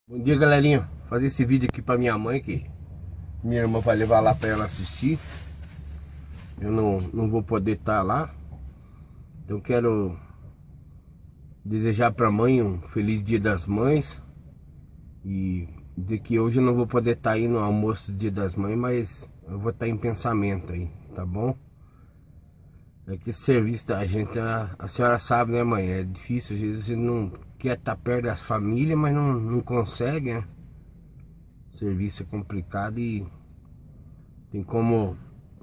Bom dia, galerinha. Vou fazer esse vídeo aqui pra minha mãe, que minha irmã vai levar lá pra ela assistir. Eu não vou poder estar lá. Então quero desejar pra mãe um feliz Dia das Mães. E dizer que hoje eu não vou poder estar aí no almoço do Dia das Mães, mas eu vou estar em pensamento aí, tá bom? É que esse serviço da gente, a senhora sabe, né, mãe? É difícil, às vezes você não quer estar perto das famílias, mas não consegue, né? O serviço é complicado e tem como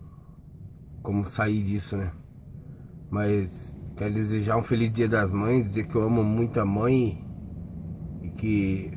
sair disso, né? Mas quero desejar um feliz Dia das Mães, dizer que eu amo muito a mãe e que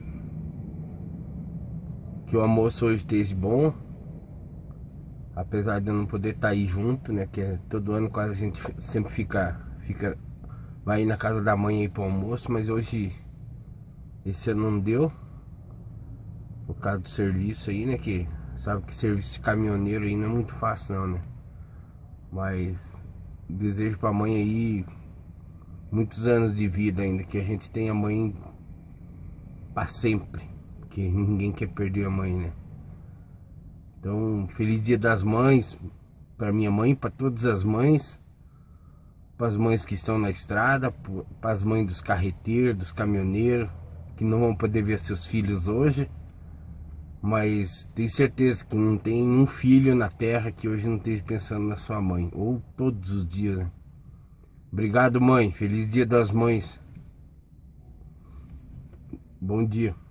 o almoço hoje esteja bom. Apesar de eu não poder estar aí junto, né? Que todo ano quase a gente sempre vai ir na casa da mãe aí pro almoço, mas hoje esse ano não deu. Por causa do serviço aí, né? Que sabe que serviço de caminhoneiro aí não é muito fácil não, né? Mas desejo pra mãe aí muitos anos de vida ainda, que a gente tenha mãe pra sempre, porque ninguém quer perder a mãe, né? Então, feliz Dia das Mães para minha mãe, para todas as mães, para as mães que estão na estrada, para as mães dos carreteiros, dos caminhoneiros, que não vão poder ver seus filhos hoje, mas tenho certeza que não tem um filho na terra que hoje não esteja pensando na sua mãe, ou todos os dias, né? Obrigado, mãe. Feliz Dia das Mães. Bom dia.